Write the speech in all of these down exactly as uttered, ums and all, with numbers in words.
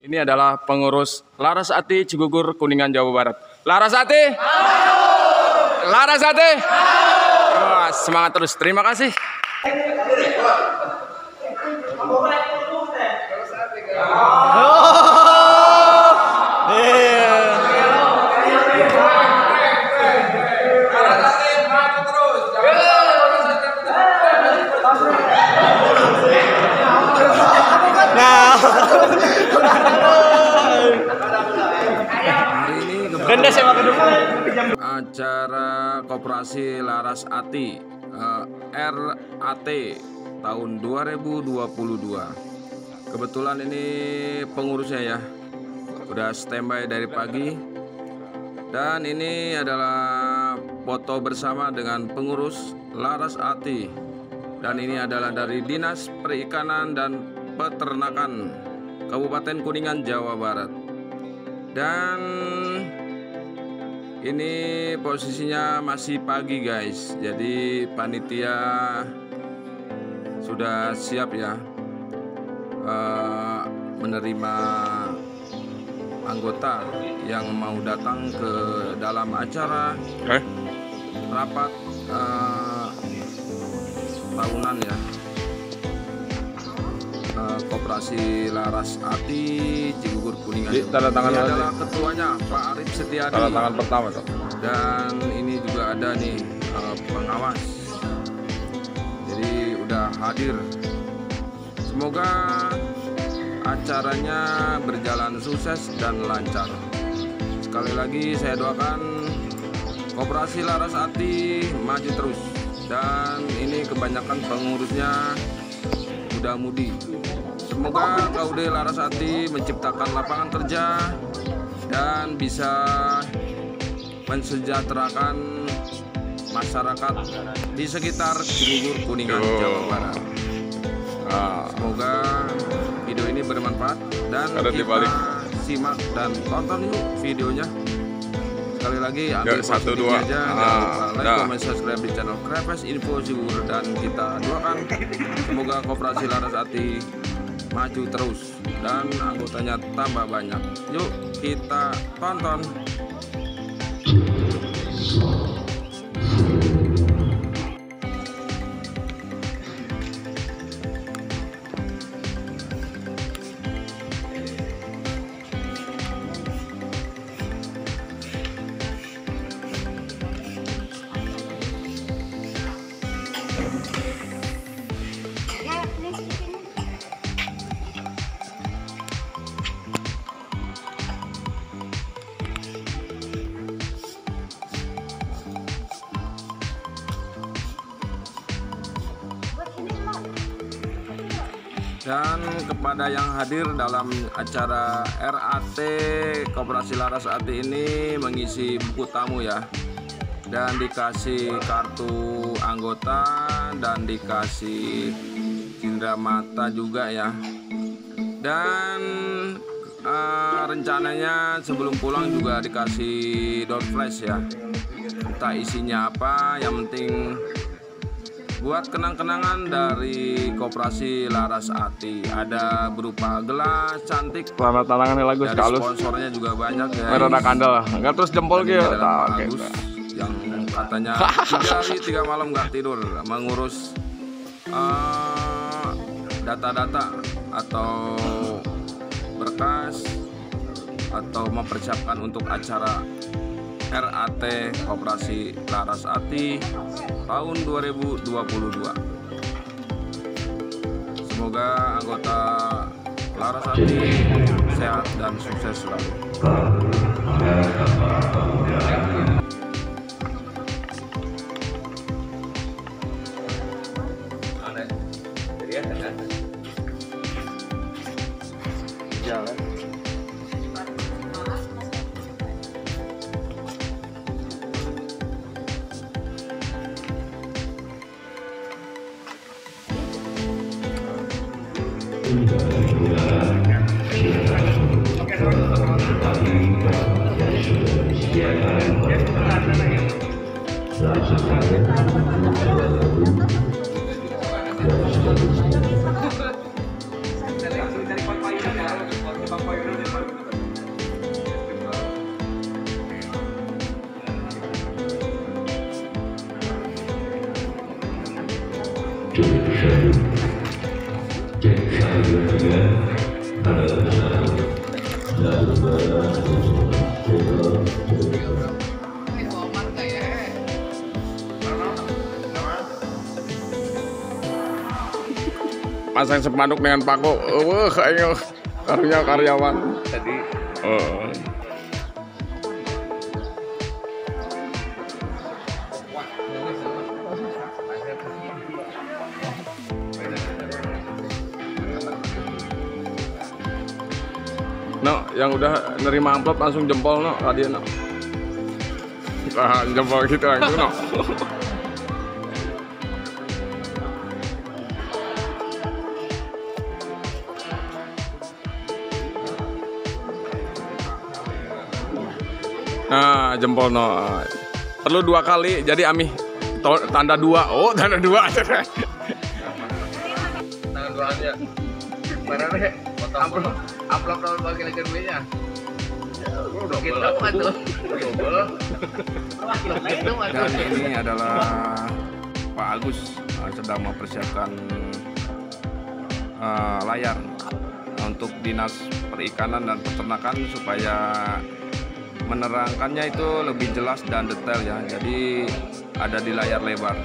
Ini adalah pengurus Larasati Cigugur, Kuningan, Jawa Barat. Larasati? Larasati? Wah, semangat terus. Terima kasih. Acara Koperasi Larasati uh, R A T tahun dua ribu dua puluh dua. Kebetulan ini pengurusnya ya, udah standby dari pagi. Dan ini adalah foto bersama dengan pengurus Larasati. Dan ini adalah dari Dinas Perikanan dan Peternakan Kabupaten Kuningan, Jawa Barat. Dan ini posisinya masih pagi guys, jadi panitia sudah siap ya uh, menerima anggota yang mau datang ke dalam acara eh? rapat uh, tahunan ya, uh, Koperasi Larasati Cigugur, Kuningan. Tanda tangan ini adalah ketuanya Pak Arif Setiadi. Tanda tangan pertama tuh. Dan ini juga ada nih uh, pengawas. Jadi udah hadir. Semoga acaranya berjalan sukses dan lancar. Sekali lagi saya doakan Koperasi Larasati maju terus. Dan ini kebanyakan pengurusnya muda-mudi. Semoga K U D Larasati menciptakan lapangan kerja dan bisa mensejahterakan masyarakat di sekitar Cigugur, Kuningan, Jawa Barat. Semoga video ini bermanfaat dan kita simak dan tonton yuk videonya. Sekali lagi ambil satu dua aja, jangan lupa like, comment, subscribe di channel Krepes Info Cigugur, dan kita doakan semoga Koperasi Larasati maju terus dan anggotanya tambah banyak. Yuk kita tonton. Dan kepada yang hadir dalam acara R A T Koperasi Larasati ini mengisi buku tamu ya, dan dikasih kartu anggota dan dikasih cindera mata juga ya. Dan uh, rencananya sebelum pulang juga dikasih door flash ya, entah isinya apa, yang penting buat kenang-kenangan dari Koperasi Larasati. Ada berupa gelas cantik. Selamat tantangan lagu sekali. Sponsornya juga banyak ya. Merona kandel. Enggak terus jempol gitu. Bagus. Yang katanya tiga hari tiga malam nggak tidur mengurus data-data uh, atau berkas atau mempersiapkan untuk acara R A T Koperasi Larasati tahun dua ribu dua puluh dua. Semoga anggota Larasati sehat dan sukses selalu. Jalan. Dari Cek satu dua tiga. Ada satu. Satu dua tiga. Pasang sepanduk dengan paku, wah kayaknya karya karyawan tadi. Oh. No, yang udah nerima amplop langsung jempol no, tadi no. Ah, jempol gitu langsung no. Nah, jempol no. Perlu dua kali, jadi Ami tanda dua. Oh, tanda dua. Tanda dua aja. Mana nih? Amplop, amplop nomor bagian kedua-nya. Kita apa tuh? Dan ini adalah Pak Agus sedang mempersiapkan uh, layar untuk Dinas Perikanan dan Peternakan supaya menerangkannya itu lebih jelas dan detail ya, jadi ada di layar lebar.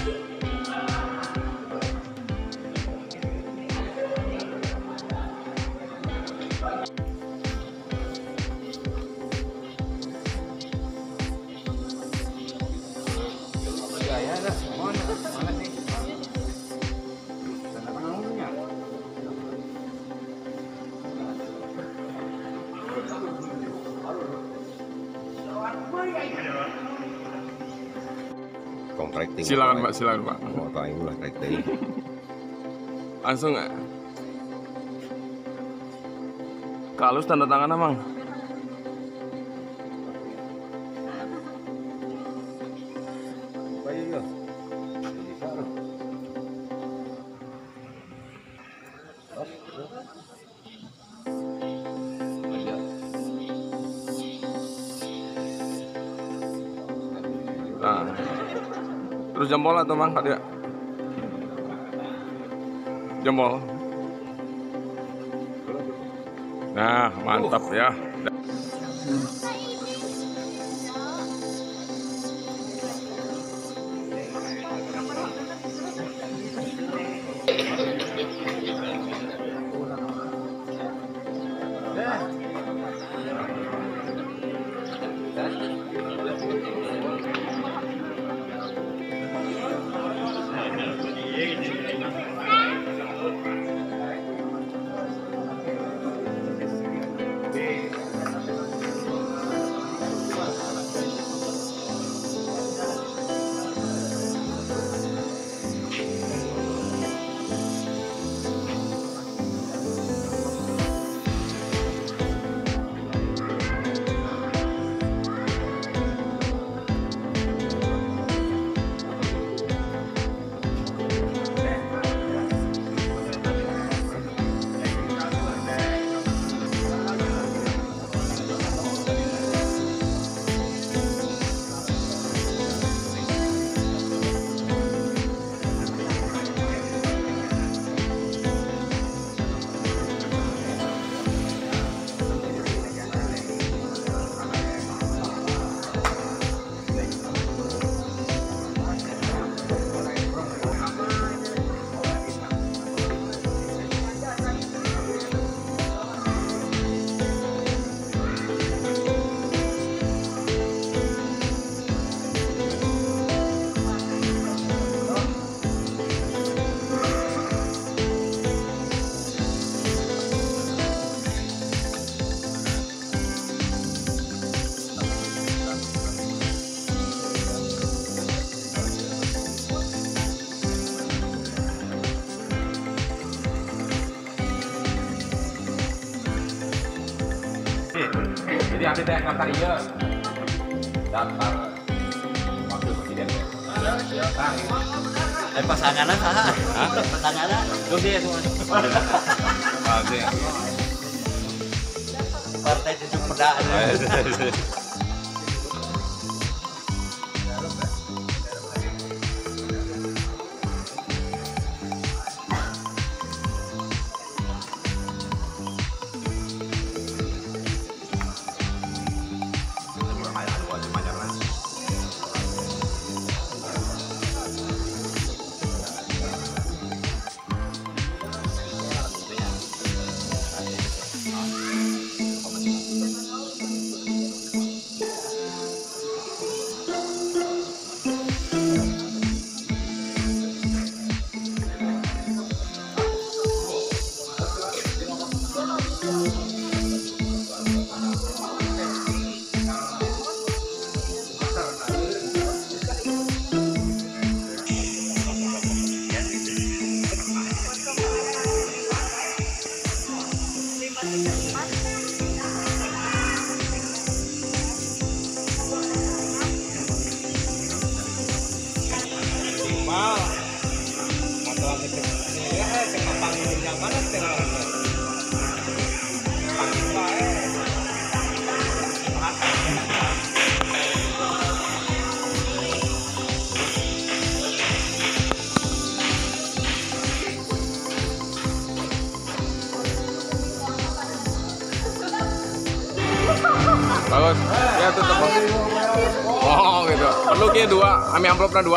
Kontrakting. Silakan Pak, silakan Pak. Mau tanya lah kontrakting. Langsung nggak? Kalau tanda tangan Mang. Nah. Terus jempol atau Mang ada? Jempol. Nah, mantap ya. Jadi nanti teh ngangkat iya daftar wakil presiden. Eh pasangannya saha? Pasangannya tuh dia semua. Partai Cucuk Peda. Bagus. Ya tutup. Oh gitu. Perlu kia dua. Ami amplopnya dua.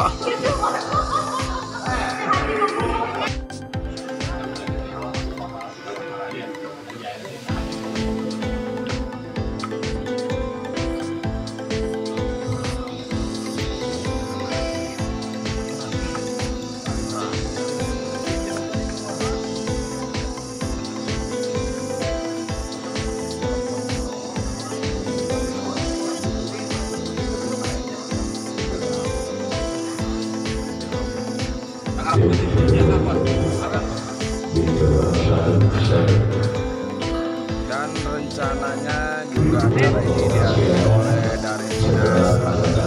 Dan rencananya juga acara ini dihadiri oleh dari dinas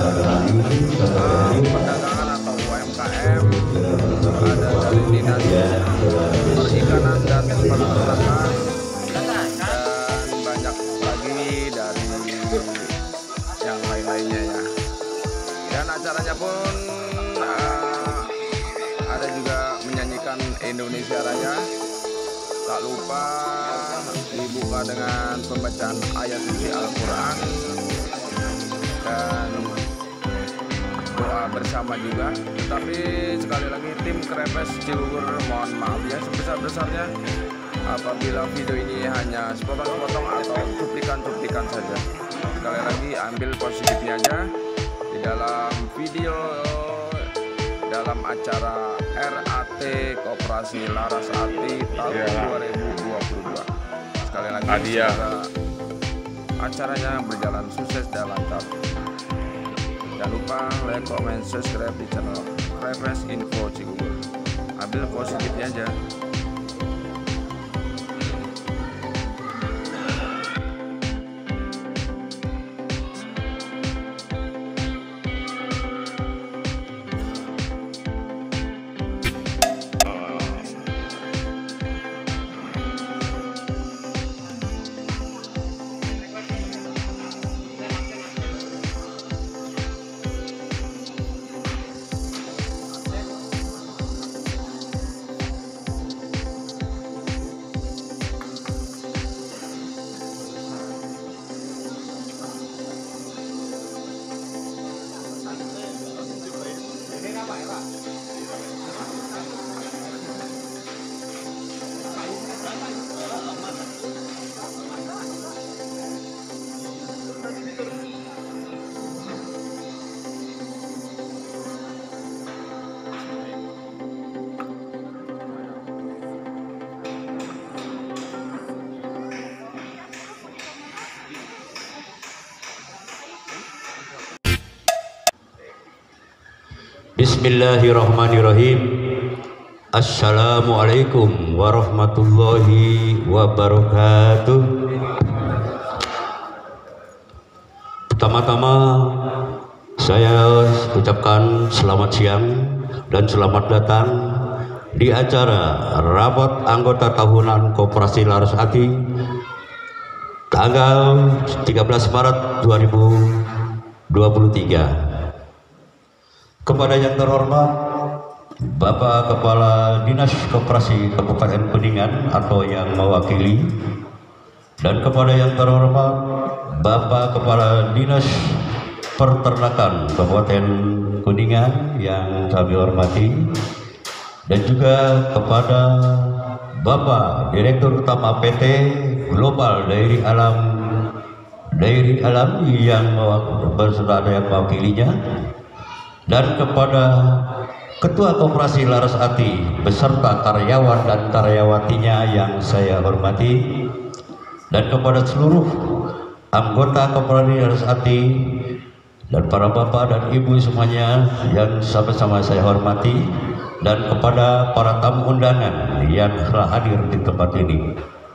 perdagangan atau U M K M, ada dari dinas perikanan dan peternakan, dan banyak lagi dari yang lain-lainnya ya. Dan acaranya pun uh, ada juga menyanyikan Indonesia Raya. Tak lupa dibuka dengan pembacaan ayat suci Al-Quran dan doa bersama juga. Tetapi sekali lagi tim Krepes Cibubur mohon maaf ya sebesar-besarnya apabila video ini hanya sepotong-sepotong atau cuplikan-cuplikan saja. Sekali lagi ambil positifnya aja di dalam video dalam acara R A T Koperasi Laras Ati tahun yeah. dua ribu dua puluh dua. Sekali lagi Hadiah. semoga acaranya berjalan sukses dan lancar. Jangan lupa like, comment, subscribe di channel Krepes Info Cibubur. Ambil positifnya aja. Bismillahirrahmanirrahim. Assalamualaikum warahmatullahi wabarakatuh. Pertama-tama saya ucapkan selamat siang dan selamat datang di acara rapat anggota tahunan Koperasi Laras Ati tanggal tiga belas Maret dua ribu dua puluh tiga. Kepada yang terhormat Bapak Kepala Dinas Koperasi Kabupaten Kuningan atau yang mewakili, dan kepada yang terhormat Bapak Kepala Dinas Peternakan Kabupaten Kuningan yang kami hormati, dan juga kepada Bapak Direktur Utama P T Global Dairy Alam Dairy Alam yang berserta ada yang mewakilinya, dan kepada Ketua Koperasi Laras Ati beserta karyawan dan karyawatinya yang saya hormati, dan kepada seluruh anggota Koperasi Laras Ati dan para bapak dan ibu semuanya yang sama-sama saya hormati, dan kepada para tamu undangan yang telah hadir di tempat ini.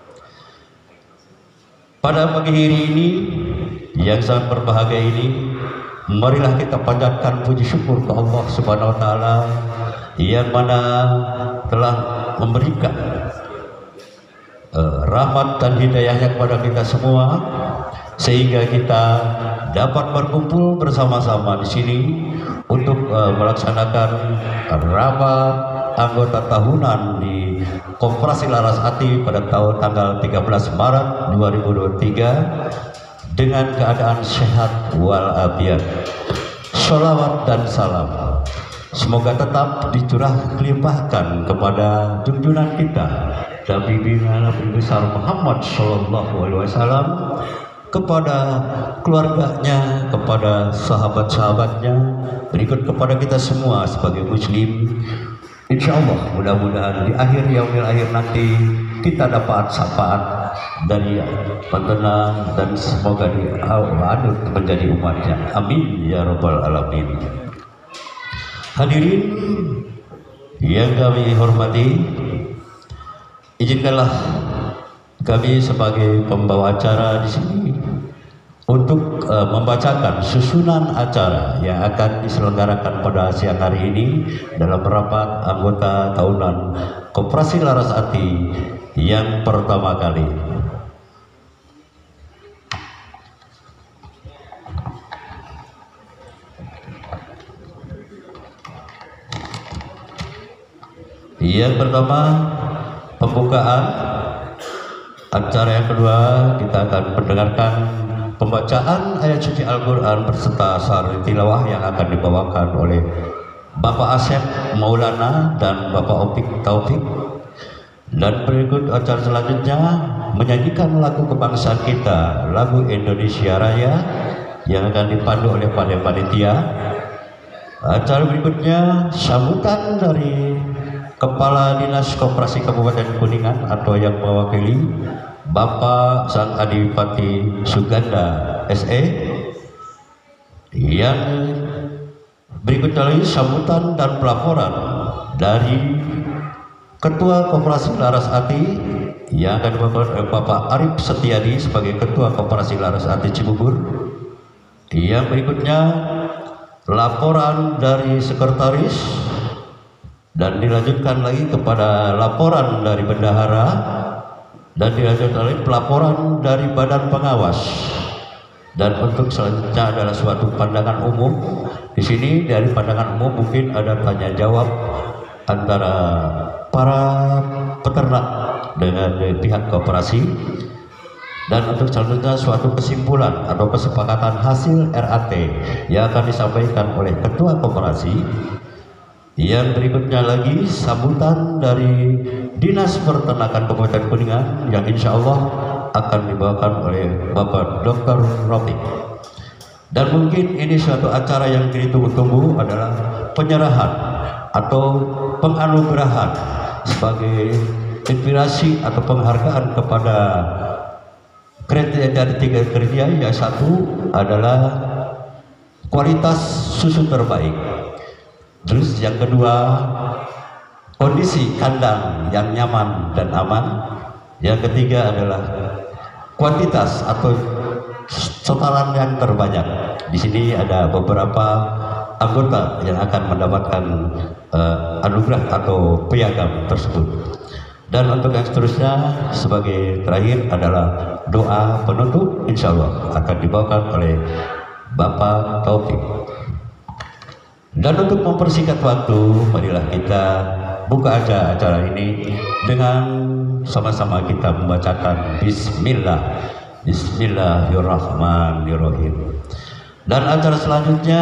Pada pagi hari ini yang sangat berbahagia ini, marilah kita panjatkan puji syukur ke Allah Subhanahu wa taala yang mana telah memberikan uh, rahmat dan hidayahnya kepada kita semua, sehingga kita dapat berkumpul bersama-sama di sini untuk uh, melaksanakan rapat anggota tahunan di Koperasi Laras Ati pada tahun tanggal tiga belas Maret dua ribu dua puluh tiga dengan keadaan sehat walafiat. Sholawat dan salam semoga tetap dicurah limpahkan kepada junjungan kita Nabi besar Muhammad Shallallahu Alaihi Wasallam, kepada keluarganya, kepada sahabat-sahabatnya, berikut kepada kita semua sebagai muslim. Insya Allah mudah-mudahan di akhir yaumil akhir nanti kita dapat syafaat dari pentenang dan semoga dianut menjadi umatnya. Amin ya rabbal alamin. Hadirin yang kami hormati, izinkanlah kami sebagai pembawa acara di sini untuk uh, membacakan susunan acara yang akan diselenggarakan pada siang hari ini dalam rapat anggota tahunan Koperasi Laras Ati yang pertama kali. Yang pertama pembukaan acara, yang kedua kita akan mendengarkan pembacaan ayat suci Al-Quran berserta sari tilawah yang akan dibawakan oleh Bapak Asep Maulana dan Bapak Opik Taufik. Dan berikut acara selanjutnya menyanyikan lagu kebangsaan kita, lagu Indonesia Raya yang akan dipandu oleh panitia. Acara berikutnya sambutan dari Kepala Dinas Koperasi Kabupaten Kuningan atau yang mewakili Bapak Sang Adipati Suganda S E. Yang berikutnya lagi sambutan dan pelaporan dari Ketua Koperasi Laras Ati yang akan dibawakan oleh Bapak Arif Setiadi sebagai Ketua Koperasi Laras Ati Cibubur. Yang berikutnya laporan dari Sekretaris, dan dilanjutkan lagi kepada laporan dari bendahara, dan dilanjutkan lagi pelaporan dari badan pengawas. Dan untuk selanjutnya adalah suatu pandangan umum. Di sini dari pandangan umum mungkin ada tanya jawab antara para peternak dengan pihak koperasi. Dan untuk selanjutnya suatu kesimpulan atau kesepakatan hasil R A T yang akan disampaikan oleh Ketua Koperasi. Yang berikutnya lagi sambutan dari Dinas Peternakan Kabupaten Kuningan yang insya Allah akan dibawakan oleh Bapak Doktor Rofiq. Dan mungkin ini suatu acara yang ditunggu-tunggu adalah penyerahan atau penganugerahan sebagai inspirasi atau penghargaan kepada kriteria dari tiga kriteria. Yang satu adalah kualitas susu terbaik. Terus yang kedua, kondisi kandang yang nyaman dan aman. Yang ketiga adalah kuantitas atau setoran yang terbanyak. Di sini ada beberapa anggota yang akan mendapatkan uh, anugerah atau piagam tersebut. Dan untuk yang seterusnya sebagai terakhir adalah doa penutup, insya Allah akan dibawakan oleh Bapak Taufik. Dan untuk mempersingkat waktu, marilah kita buka aja acara ini dengan sama-sama kita membacakan Bismillah, Bismillahirrahmanirrahim. Dan acara selanjutnya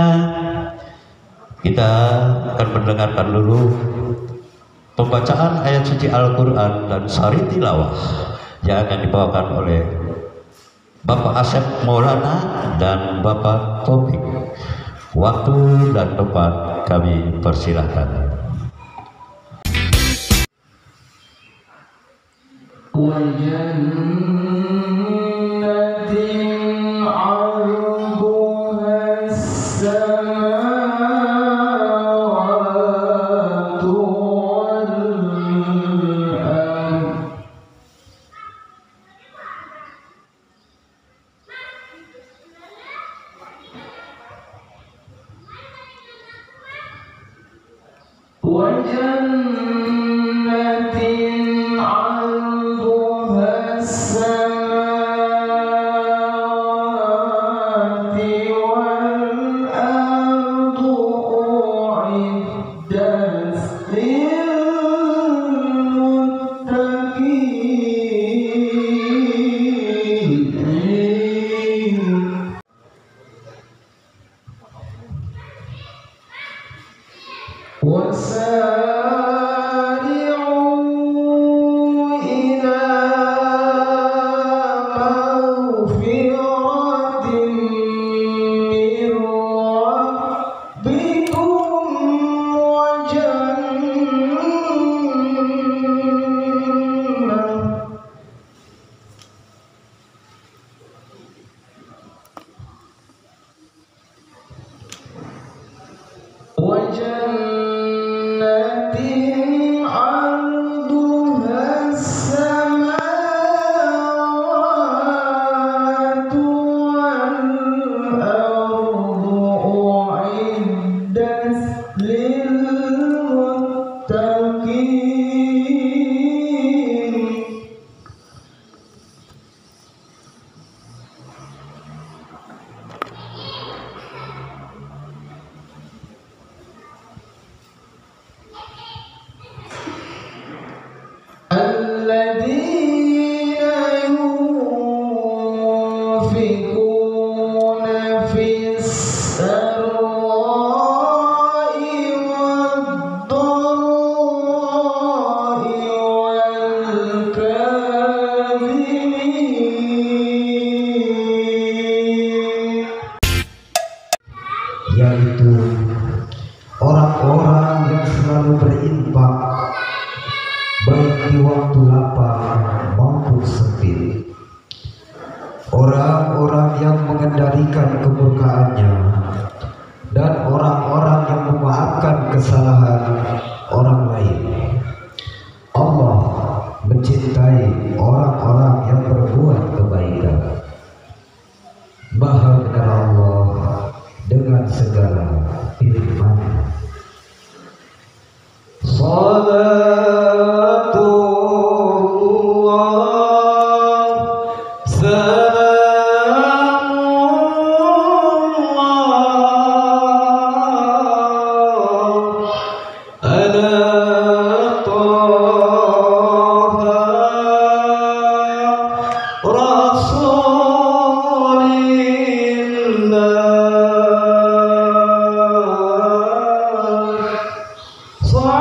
kita akan mendengarkan dulu pembacaan ayat suci Al-Quran dan sari tilawah yang akan dibawakan oleh Bapak Asep Maulana dan Bapak Taufik. Waktu dan tempat kami persilahkan. وجنة عرضها yaitu orang-orang yang selalu berinfak baik di waktu lapang maupun sempit, orang-orang yang mengendalikan kemurkaannya, dan orang-orang yang memaafkan kesalahan orang lain. Allah mencintai orang-orang yang berbuat kebaikan. Maha benar Allah dengan segala firman. Salatullah salamullah ala Taha Rasulillah.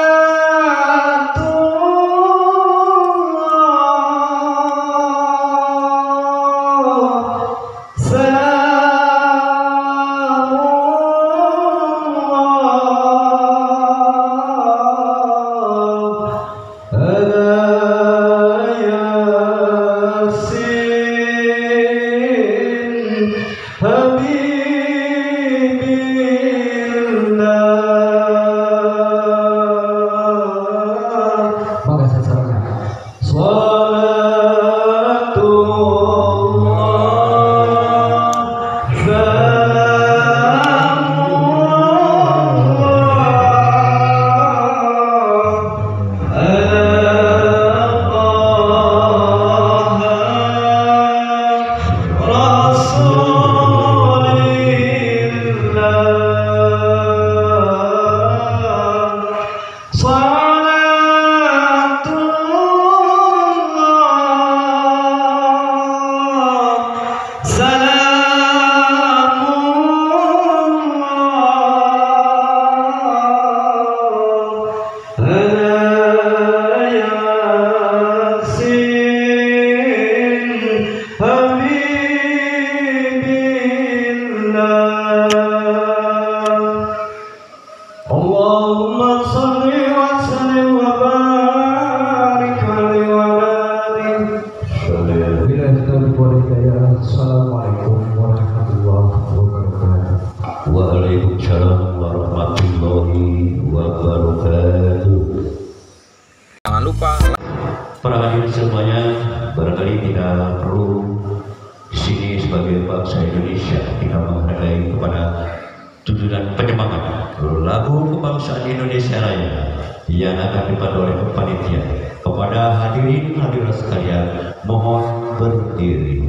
Allahumma salli wa sallim wa barik alaihi wa barik. Bila kita boleh Assalamualaikum warahmatullahi wabarakatuh. Waalaikumsalam warahmatullahi wabarakatuh. Jangan lupa. Para hadirin semuanya, barangkali tidak perlu di sini sebagai bangsa Indonesia kita menghargai kepada tuntunan penyemangat lagu kebangsaan Indonesia Raya yang akan dipandu oleh panitia. Kepada hadirin hadirat sekalian, mohon berdiri.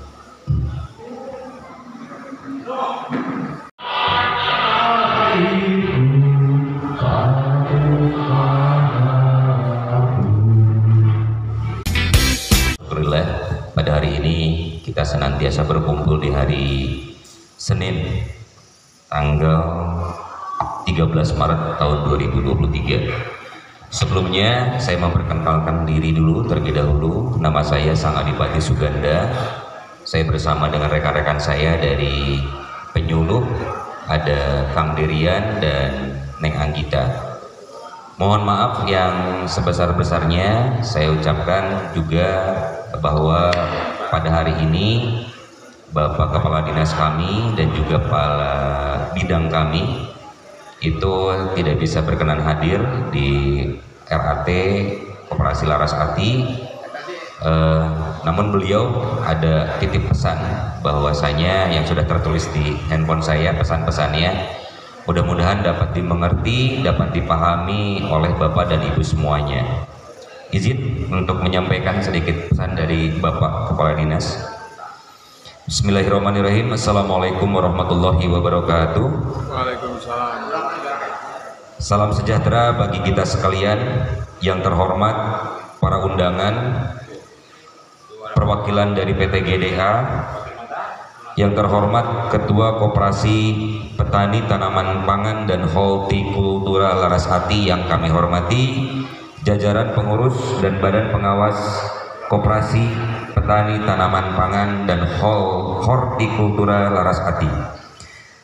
Alhamdulillah, pada hari ini kita senantiasa berkumpul di hari Senin tanggal tiga belas Maret tahun dua ribu dua puluh tiga. Sebelumnya saya memperkenalkan diri dulu terlebih dahulu. Nama saya Sang Adipati Suganda. Saya bersama dengan rekan-rekan saya dari penyuluh, ada Kang Derian dan Neng Anggita. Mohon maaf yang sebesar-besarnya saya ucapkan juga bahwa pada hari ini Bapak Kepala Dinas kami dan juga kepala bidang kami itu tidak bisa berkenan hadir di R A T Koperasi Laras Ati, eh, namun beliau ada titip pesan bahwasanya yang sudah tertulis di handphone saya, pesan-pesannya mudah-mudahan dapat dimengerti, dapat dipahami oleh Bapak dan Ibu semuanya. Izin untuk menyampaikan sedikit pesan dari Bapak Kepala Dinas. Bismillahirrahmanirrahim. Assalamualaikum warahmatullahi wabarakatuh. Waalaikumsalam. Salam sejahtera bagi kita sekalian. Yang terhormat para undangan, perwakilan dari P T G D A, yang terhormat Ketua Koperasi Petani Tanaman Pangan dan Hortikultura Laras Ati yang kami hormati, jajaran pengurus dan badan pengawas Koperasi Petani Tanaman Pangan dan Hortikultura Laras Ati,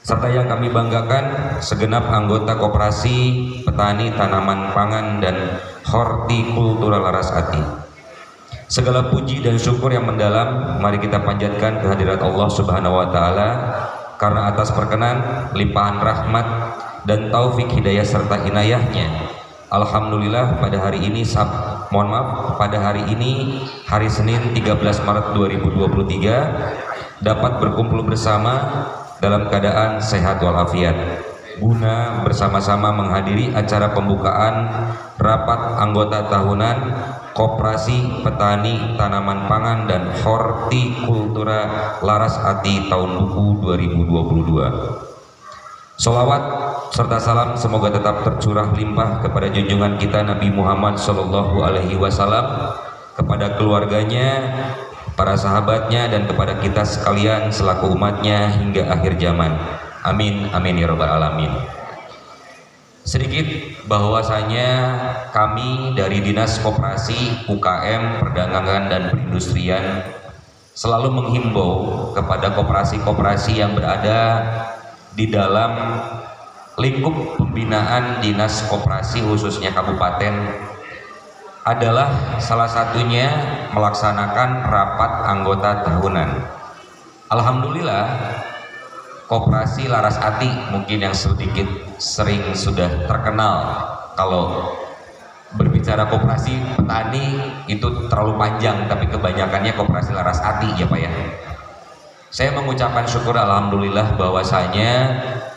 serta yang kami banggakan segenap anggota Koperasi Petani Tanaman Pangan dan Hortikultura Laras Ati. Segala puji dan syukur yang mendalam mari kita panjatkan kehadirat Allah Subhanahu wa taala karena atas perkenan, limpahan rahmat dan taufik hidayah serta inayahnya. Alhamdulillah pada hari ini sab, mohon maaf pada hari ini hari Senin tiga belas Maret dua ribu dua puluh tiga dapat berkumpul bersama dalam keadaan sehat walafiat guna bersama-sama menghadiri acara pembukaan rapat anggota tahunan Koperasi Petani Tanaman Pangan dan Hortikultura Laras Ati tahun buku dua ribu dua puluh dua. Sholawat serta salam semoga tetap tercurah limpah kepada junjungan kita Nabi Muhammad Shallallahu Alaihi Wasallam, kepada keluarganya, para sahabatnya, dan kepada kita sekalian selaku umatnya hingga akhir zaman. Amin amin ya rabbal alamin. Sedikit bahwasanya kami dari Dinas Koperasi, U K M, Perdagangan dan Perindustrian selalu menghimbau kepada koperasi-koperasi yang berada di dalam lingkup pembinaan Dinas Koperasi khususnya kabupaten adalah salah satunya melaksanakan rapat anggota tahunan. Alhamdulillah Koperasi Laras Ati mungkin yang sedikit sering sudah terkenal, kalau berbicara koperasi petani itu terlalu panjang, tapi kebanyakannya Koperasi Laras Ati ya Pak ya. Saya mengucapkan syukur alhamdulillah bahwasanya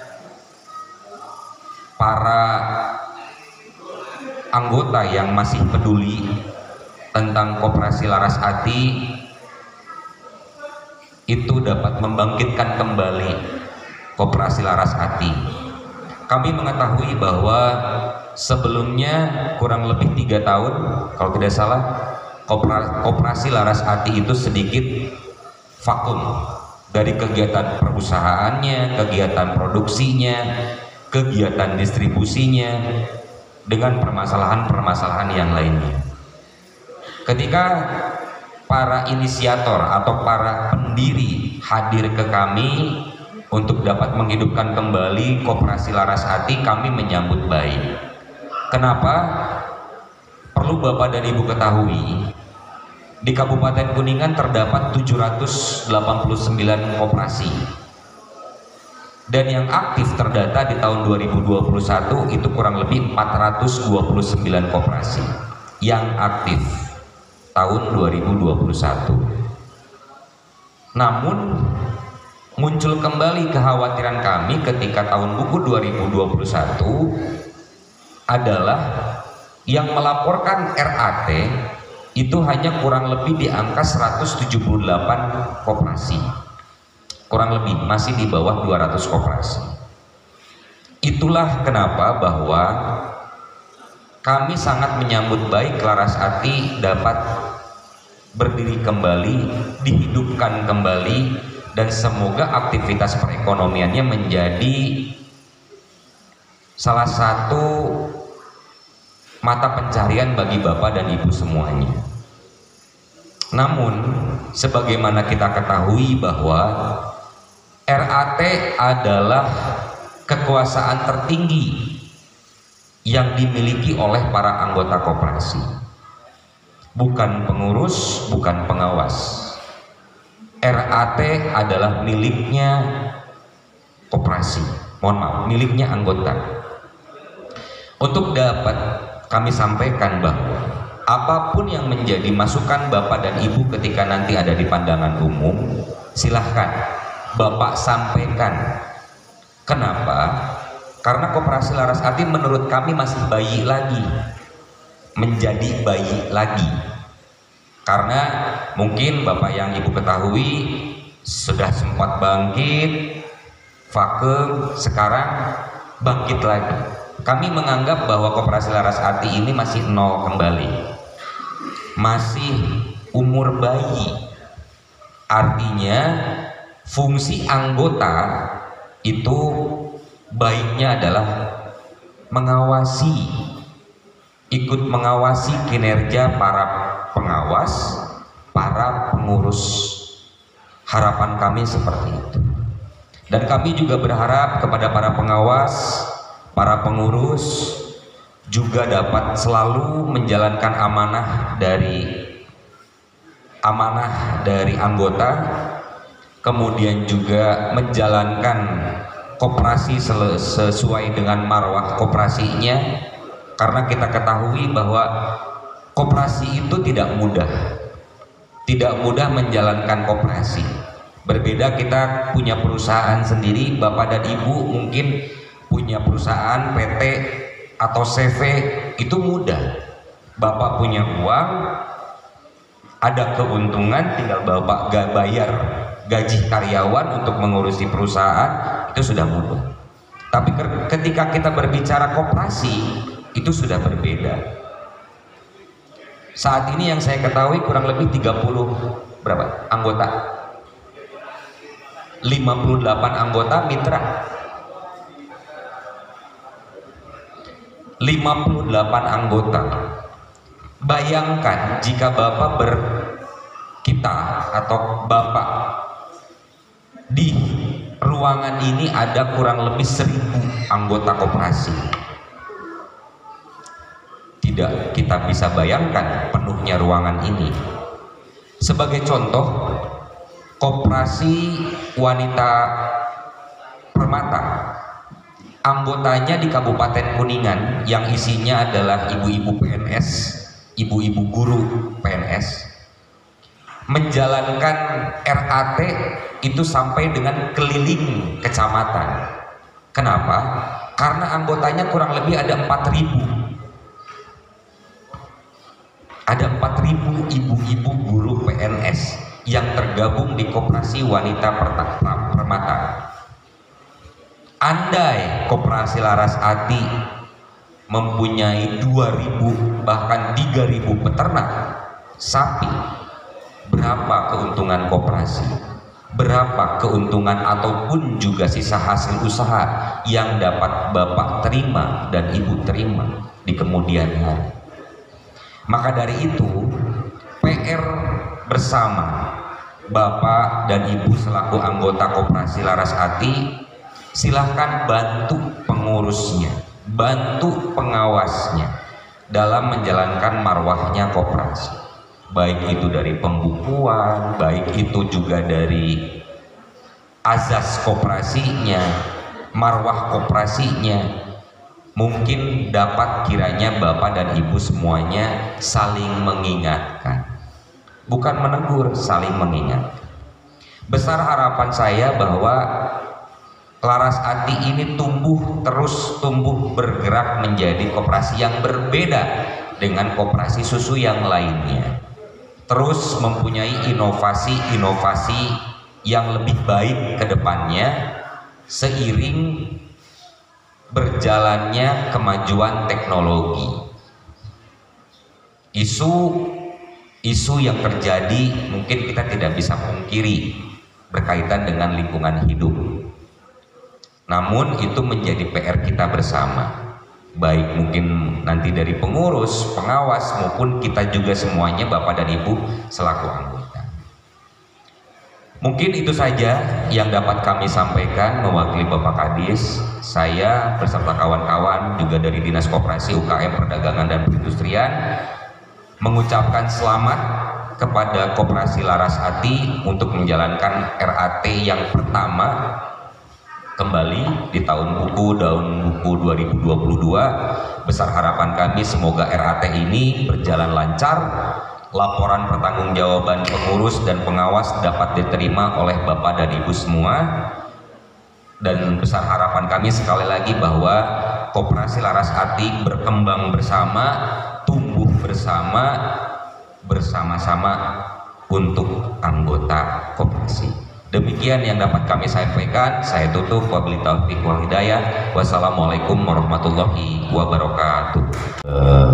para anggota yang masih peduli tentang Koperasi Laras Ati itu dapat membangkitkan kembali Koperasi Laras Ati. Kami mengetahui bahwa sebelumnya kurang lebih tiga tahun kalau tidak salah Koperasi Laras Ati itu sedikit vakum dari kegiatan perusahaannya, kegiatan produksinya, kegiatan distribusinya, dengan permasalahan-permasalahan yang lainnya. Ketika para inisiator atau para pendiri hadir ke kami untuk dapat menghidupkan kembali Koperasi Laras Ati, kami menyambut baik. Kenapa? Perlu Bapak dan Ibu ketahui, di Kabupaten Kuningan terdapat tujuh ratus delapan puluh sembilan koperasi, dan yang aktif terdata di tahun dua ribu dua puluh satu itu kurang lebih empat ratus dua puluh sembilan koperasi yang aktif tahun dua ribu dua puluh satu. Namun muncul kembali kekhawatiran kami ketika tahun buku dua ribu dua puluh satu adalah yang melaporkan R A T itu hanya kurang lebih di angka seratus tujuh puluh delapan koperasi, kurang lebih masih di bawah dua ratus koperasi. Itulah kenapa bahwa kami sangat menyambut baik Laras Ati dapat berdiri kembali, dihidupkan kembali, dan semoga aktivitas perekonomiannya menjadi salah satu mata pencarian bagi Bapak dan Ibu semuanya. Namun sebagaimana kita ketahui bahwa R A T adalah kekuasaan tertinggi yang dimiliki oleh para anggota koperasi, bukan pengurus, bukan pengawas. R A T adalah miliknya koperasi, mohon maaf, miliknya anggota. Untuk dapat kami sampaikan bahwa apapun yang menjadi masukan Bapak dan Ibu ketika nanti ada di pandangan umum, silahkan Bapak sampaikan. Kenapa? Karena Koperasi Laras Ati menurut kami masih bayi lagi, menjadi bayi lagi. Karena mungkin Bapak yang Ibu ketahui sudah sempat bangkit, vakum, sekarang bangkit lagi. Kami menganggap bahwa Koperasi Laras Ati ini masih nol kembali, masih umur bayi. Artinya fungsi anggota itu baiknya adalah mengawasi, ikut mengawasi kinerja para pengawas, para pengurus. Harapan kami seperti itu. Dan kami juga berharap kepada para pengawas, para pengurus juga dapat selalu menjalankan amanah dari amanah dari anggota, kemudian juga menjalankan koperasi sesuai dengan marwah koperasinya, karena kita ketahui bahwa koperasi itu tidak mudah tidak mudah menjalankan koperasi. Berbeda kita punya perusahaan sendiri, Bapak dan Ibu mungkin punya perusahaan P T atau C V, itu mudah. Bapak punya uang, ada keuntungan, tinggal Bapak gak bayar gaji karyawan untuk mengurusi perusahaan, itu sudah mudah. Tapi ketika kita berbicara koperasi, itu sudah berbeda. Saat ini yang saya ketahui kurang lebih tiga puluh berapa anggota, lima puluh delapan anggota mitra, lima puluh delapan anggota. Bayangkan jika Bapak ber kita atau Bapak di ruangan ini ada kurang lebih seribu anggota koperasi. Tidak kita bisa bayangkan penuhnya ruangan ini. Sebagai contoh, Koperasi Wanita Permata, anggotanya di Kabupaten Kuningan yang isinya adalah ibu-ibu P N S, ibu-ibu guru P N S, menjalankan R A T itu sampai dengan keliling kecamatan. Kenapa? Karena anggotanya kurang lebih ada empat ribu. Ada empat ribu ibu-ibu guru P N S yang tergabung di Koperasi Wanita Permata. Andai Koperasi Laras Ati mempunyai dua ribu bahkan tiga ribu peternak sapi, berapa keuntungan koperasi? Berapa keuntungan ataupun juga sisa hasil usaha yang dapat Bapak terima dan Ibu terima di kemudian hari? Maka dari itu, P R bersama Bapak dan Ibu selaku anggota Koperasi Laras Ati, silahkan bantu pengurusnya, bantu pengawasnya dalam menjalankan marwahnya koperasi, baik itu dari pembukuan, baik itu juga dari azas koperasinya, marwah koperasinya. Mungkin dapat kiranya Bapak dan Ibu semuanya saling mengingatkan, bukan menegur, saling mengingatkan. Besar harapan saya bahwa Laras Ati ini tumbuh terus tumbuh bergerak menjadi koperasi yang berbeda dengan koperasi susu yang lainnya, terus mempunyai inovasi-inovasi yang lebih baik ke depannya seiring berjalannya kemajuan teknologi. Isu-isu yang terjadi mungkin kita tidak bisa pungkiri berkaitan dengan lingkungan hidup. Namun itu menjadi P R kita bersama, baik mungkin nanti dari pengurus, pengawas maupun kita juga semuanya Bapak dan Ibu selaku anggota. Mungkin itu saja yang dapat kami sampaikan mewakili Bapak Kadis. Saya beserta kawan-kawan juga dari Dinas Koperasi U K M Perdagangan dan Perindustrian mengucapkan selamat kepada Koperasi Laras Ati untuk menjalankan R A T yang pertama kembali di tahun buku tahun buku dua ribu dua puluh dua. Besar harapan kami semoga R A T ini berjalan lancar, laporan pertanggungjawaban pengurus dan pengawas dapat diterima oleh Bapak dan Ibu semua, dan besar harapan kami sekali lagi bahwa Koperasi Laras Ati berkembang bersama, tumbuh bersama, bersama-sama untuk anggota koperasi. Demikian yang dapat kami sampaikan. Saya tutup, wabillahi taufiq wal hidayah. Wassalamualaikum warahmatullahi wabarakatuh. Uh,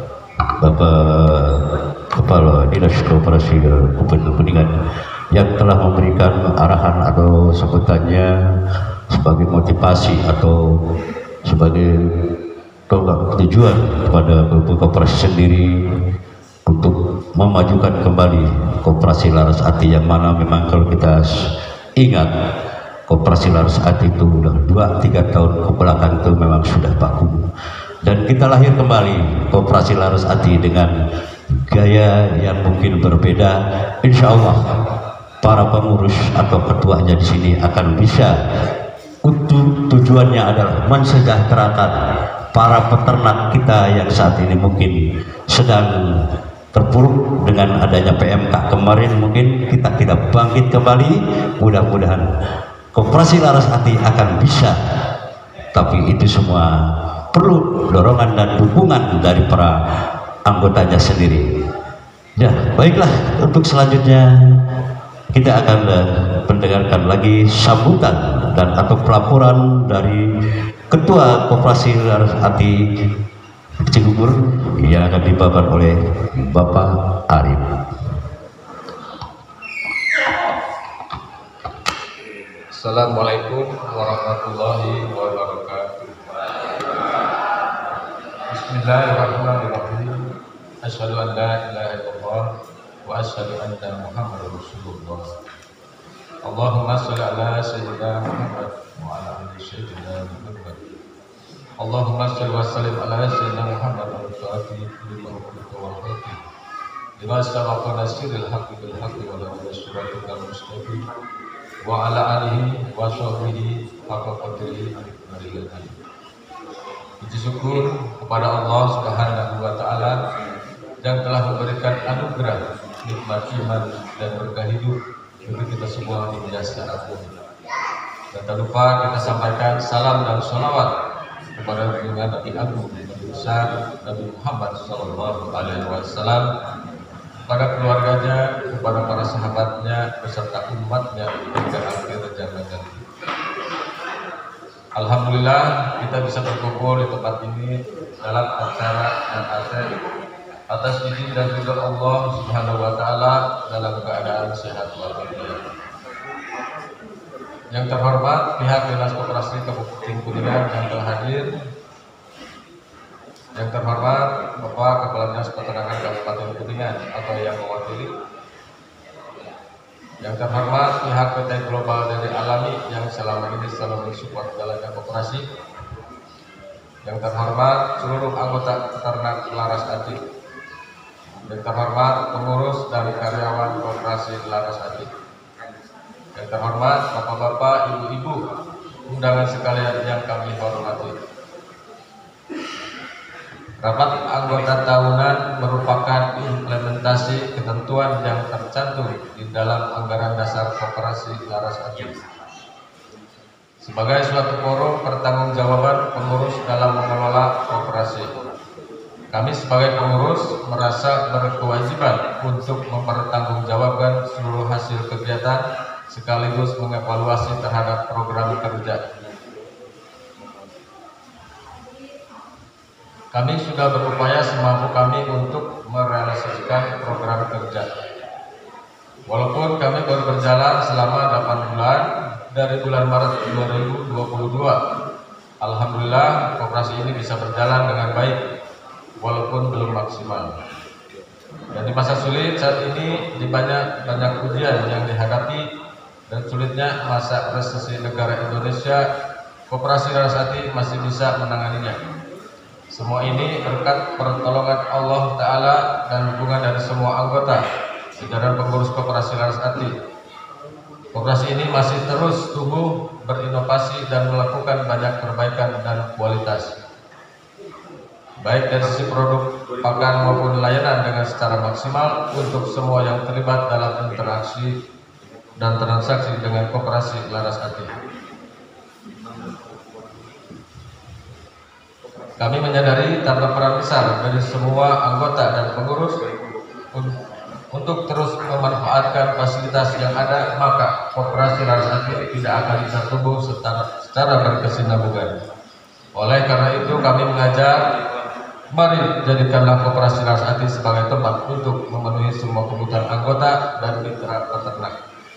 Bapak Kepala Dinas Koperasi Kabupaten Kuningan yang telah memberikan arahan atau sebutannya sebagai motivasi atau sebagai tujuan kepada Bapak Koperasi sendiri untuk memajukan kembali Koperasi Laras Ati, yang mana memang kalau kita ingat Koperasi Laras Ati itu udah dua tiga tahun kebelakang itu memang sudah baku, dan kita lahir kembali Koperasi Laras Ati dengan gaya yang mungkin berbeda. Insya Allah para pengurus atau ketuanya di sini akan bisa, untuk tujuannya adalah mensejahterakan para peternak kita yang saat ini mungkin sedang terpuruk dengan adanya P M K kemarin. Mungkin kita tidak bangkit kembali, mudah-mudahan Koperasi Laras Ati akan bisa, tapi itu semua perlu dorongan dan dukungan dari para anggotanya sendiri. Ya, baiklah, untuk selanjutnya kita akan uh, mendengarkan lagi sambutan dan atau pelaporan dari Ketua Koperasi Laras Ati Cigugur yang akan dibawakan oleh Bapak Arif. Assalamualaikum warahmatullahi wabarakatuh. Bismillahirrahmanirrahim. Asyhadu an la ilaha illallah wa asyhadu anna Muhammadar Rasulullah. Allahumma shalli ala sayyidina Muhammad wa ala ali sayyidina Muhammad. Allahumma shalli wa sallim ala sayyidina Muhammad al-Fatih lima ukhulika wal haqi lima sabaqa nasiril haqqi bil haqqi wa la yashratul mustaqim wa ala alihi wa sahbihi haqqa qadrihi al-azim. Puji syukur kepada Allah Subhanahu wa taala yang telah memberikan anugerah nikmat iman dan berkah hidup bagi kita semua di dunia secara umum. Dan tak lupa kita sampaikan salam dan sholawat kepada junjungan Nabi Agung Nabi besar Nabi Muhammad Sallallahu Alaihi Wasallam, kepada keluarganya, kepada para sahabatnya beserta umatnya hingga akhir zaman nanti. Alhamdulillah kita bisa berkumpul di tempat ini dalam acara dan aset atas izin dan ridha Allah Subhanahu wa taala dalam keadaan sehat walafiat. Yang terhormat pihak Dinas Koperasi Kabupaten Kuningan yang telah hadir. Yang terhormat Bapak Kepala Dinas Peternakan Kabupaten Kuningan atau yang mewakili. Yang terhormat pihak P T Global dari Alami yang selama ini selalu mensupport jalannya koperasi. Yang terhormat seluruh anggota peternak Laras Ati. Yang terhormat pengurus dan karyawan Koperasi Laras Ati. Yang terhormat bapak-bapak, ibu-ibu, undangan sekalian yang kami hormati. Rapat anggota tahunan merupakan implementasi ketentuan yang tercantum di dalam anggaran dasar Koperasi Laras Ati. Sebagai suatu forum pertanggungjawaban pengurus dalam mengelola koperasi, kami sebagai pengurus merasa berkewajiban untuk mempertanggungjawabkan seluruh hasil kegiatan sekaligus mengevaluasi terhadap program kerja. Kami sudah berupaya semampu kami untuk merealisasikan program kerja. Walaupun kami baru berjalan selama delapan bulan dari bulan Maret dua ribu dua puluh dua, alhamdulillah koperasi ini bisa berjalan dengan baik walaupun belum maksimal. Dan di masa sulit saat ini, di banyak banyak ujian yang dihadapi dan sulitnya masa resesi negara Indonesia, Koperasi Laras Ati masih bisa menanganinya. Semua ini berkat pertolongan Allah Ta'ala dan dukungan dari semua anggota jajaran pengurus Koperasi Laras Ati. Koperasi ini masih terus tumbuh, berinovasi dan melakukan banyak perbaikan dan kualitas, baik dari sisi produk, pakan maupun layanan dengan secara maksimal untuk semua yang terlibat dalam interaksi dan transaksi dengan Koperasi Laras Ati. Kami menyadari terdapat peran besar dari semua anggota dan pengurus untuk terus memanfaatkan fasilitas yang ada, maka Koperasi Laras Ati tidak akan bisa tumbuh secara, secara berkesinambungan. Oleh karena itu kami mengajak, mari jadikanlah Koperasi Laras Ati sebagai tempat untuk memenuhi semua kebutuhan anggota dan mitra peternak.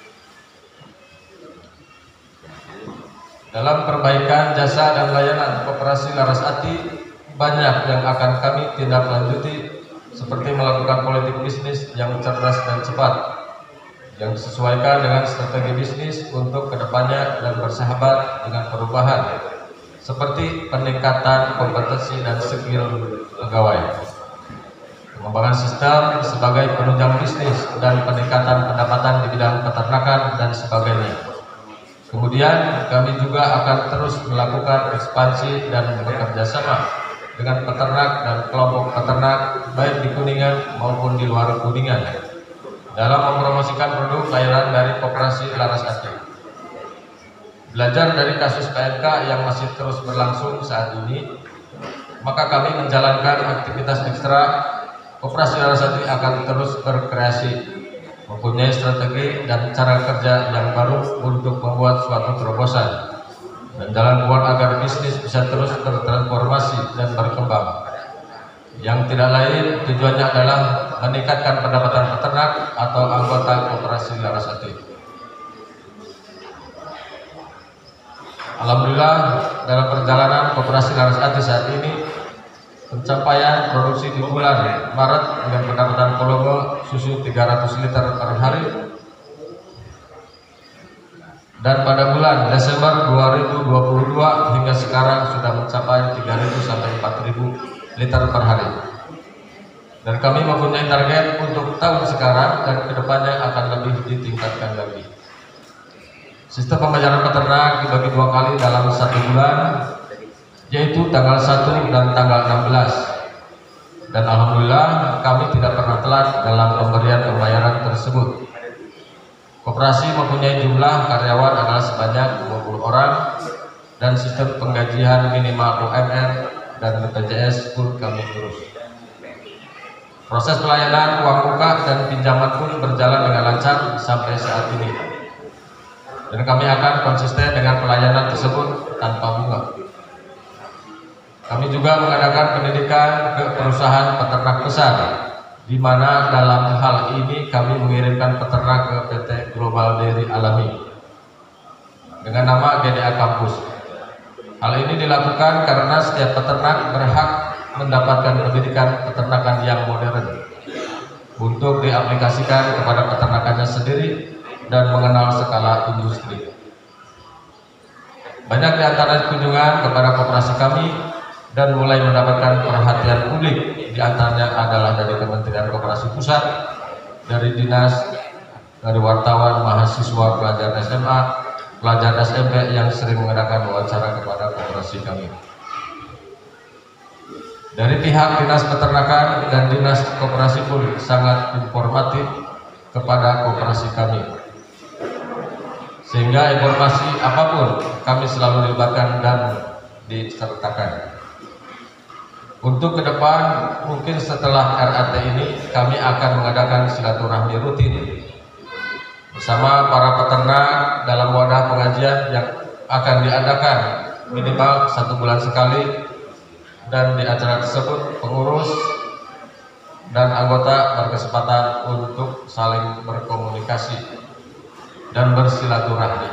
Dalam perbaikan jasa dan layanan Koperasi Laras Ati, banyak yang akan kami tindak lanjuti, seperti melakukan politik bisnis yang cerdas dan cepat, yang disesuaikan dengan strategi bisnis untuk kedepannya dan bersahabat dengan perubahan seperti peningkatan kompetensi dan skill pegawai, pengembangan sistem sebagai penunjang bisnis dan peningkatan pendapatan di bidang peternakan dan sebagainya. Kemudian kami juga akan terus melakukan ekspansi dan bekerja sama dengan peternak dan kelompok peternak baik di Kuningan maupun di luar Kuningan dalam mempromosikan produk layanan dari Koperasi Laras Ati. Belajar dari kasus P M K yang masih terus berlangsung saat ini, maka kami menjalankan aktivitas ekstra. Koperasi Laras Ati akan terus berkreasi, mempunyai strategi dan cara kerja yang baru untuk membuat suatu terobosan dan jalan keluar agar bisnis bisa terus bertransformasi dan berkembang. Yang tidak lain tujuannya adalah meningkatkan pendapatan peternak atau anggota Koperasi Laras Ati. Alhamdulillah, dalam perjalanan Koperasi Laras Ati saat ini, pencapaian produksi di bulan Maret dengan pendapatan volume susu tiga ratus liter per hari, dan pada bulan Desember dua ribu dua puluh dua hingga sekarang sudah mencapai tiga ribu sampai empat ribu liter per hari. Dan kami mempunyai target untuk tahun sekarang dan kedepannya akan lebih ditingkatkan lagi. Sistem pembayaran peternak dibagi dua kali dalam satu bulan, yaitu tanggal satu dan tanggal enam belas. Dan alhamdulillah kami tidak pernah telat dalam pemberian pembayaran tersebut. Koperasi mempunyai jumlah karyawan adalah sebanyak dua puluh orang dan sistem penggajian minimal U M R dan B P J S pun kami urus. Proses pelayanan uang muka dan pinjaman pun berjalan dengan lancar sampai saat ini. Dan kami akan konsisten dengan pelayanan tersebut tanpa bunga. Kami juga mengadakan pendidikan ke perusahaan peternak besar, di mana dalam hal ini kami mengirimkan peternak ke P T Global Dairy Alami dengan nama G D A Campus. Hal ini dilakukan karena setiap peternak berhak mendapatkan pendidikan peternakan yang modern untuk diaplikasikan kepada peternakannya sendiri dan mengenal skala industri. Banyak di antara kunjungan kepada koperasi kami dan mulai mendapatkan perhatian publik, di antaranya adalah dari Kementerian Koperasi Pusat, dari dinas, dari wartawan, mahasiswa, pelajar S M A, pelajar S M P yang sering mengadakan wawancara kepada koperasi kami. Dari pihak dinas peternakan dan dinas koperasi pun sangat informatif kepada koperasi kami, sehingga informasi apapun kami selalu dilibatkan dan disertakan. Untuk ke depan, mungkin setelah R A T ini, kami akan mengadakan silaturahmi rutin bersama para peternak dalam wadah pengajian yang akan diadakan minimal satu bulan sekali, dan di acara tersebut pengurus dan anggota berkesempatan untuk saling berkomunikasi dan bersilaturahmi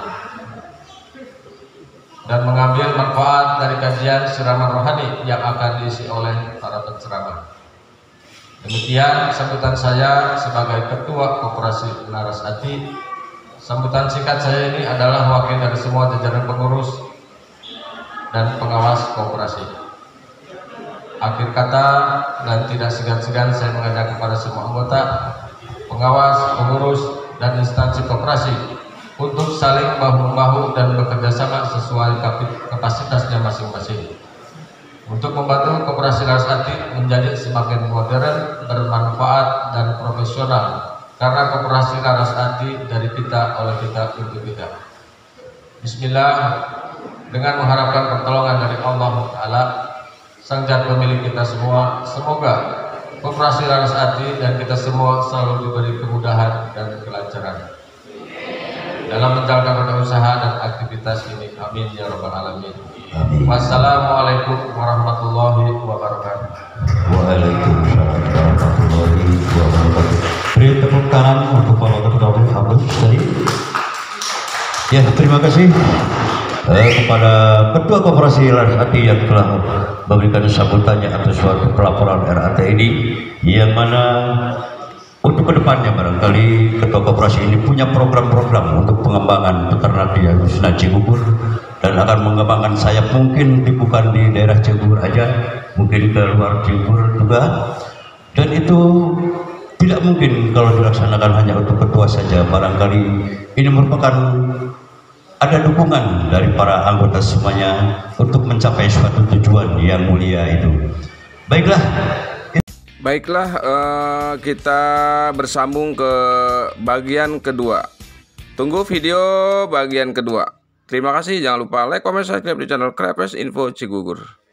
dan mengambil manfaat dari kajian siraman rohani yang akan diisi oleh para penceramah. Demikian sambutan saya sebagai Ketua Koperasi Laras Ati. Sambutan singkat saya ini adalah wakil dari semua jajaran pengurus dan pengawas koperasi. Akhir kata dan tidak segan-segan saya mengajak kepada semua anggota, pengawas, pengurus, dan instansi koperasi untuk saling bahu-membahu dan bekerja sama sesuai kapasitasnya masing-masing untuk membantu Koperasi Laras Ati menjadi semakin modern, bermanfaat, dan profesional, karena Koperasi Laras Ati dari kita, oleh kita, untuk kita. Bismillah, dengan mengharapkan pertolongan dari Allah Ta'ala, Sang Zat pemilik kita semua, semoga Koperasi Laras Ati dan kita semua selalu diberi kemudahan dan kelancaran dalam menjalankan roda usaha dan aktivitas ini. Amin ya rabbal alamin. Amin. Wassalamualaikum warahmatullahi wabarakatuh. Waalaikumsalam warahmatullahi wabarakatuh. Beri tepuk tangan untuk Pak Wakil Abdul tadi. Ya, terima kasih eh, kepada Ketua Koperasi Laras Ati yang telah memberikan sambutannya atas suatu pelaporan R A T ini, yang mana untuk kedepannya barangkali Ketua Koperasi ini punya program-program untuk pengembangan peternak di Dusun Cigugur dan akan mengembangkan sayap, mungkin bukan di daerah Cigugur aja, mungkin ke luar Cigugur juga, dan itu tidak mungkin kalau dilaksanakan hanya untuk ketua saja. Barangkali ini merupakan ada dukungan dari para anggota semuanya untuk mencapai suatu tujuan yang mulia itu. Baiklah. Baiklah, eh, kita bersambung ke bagian kedua. Tunggu video bagian kedua. Terima kasih, jangan lupa like, comment, subscribe di channel Krepes Info Cigugur.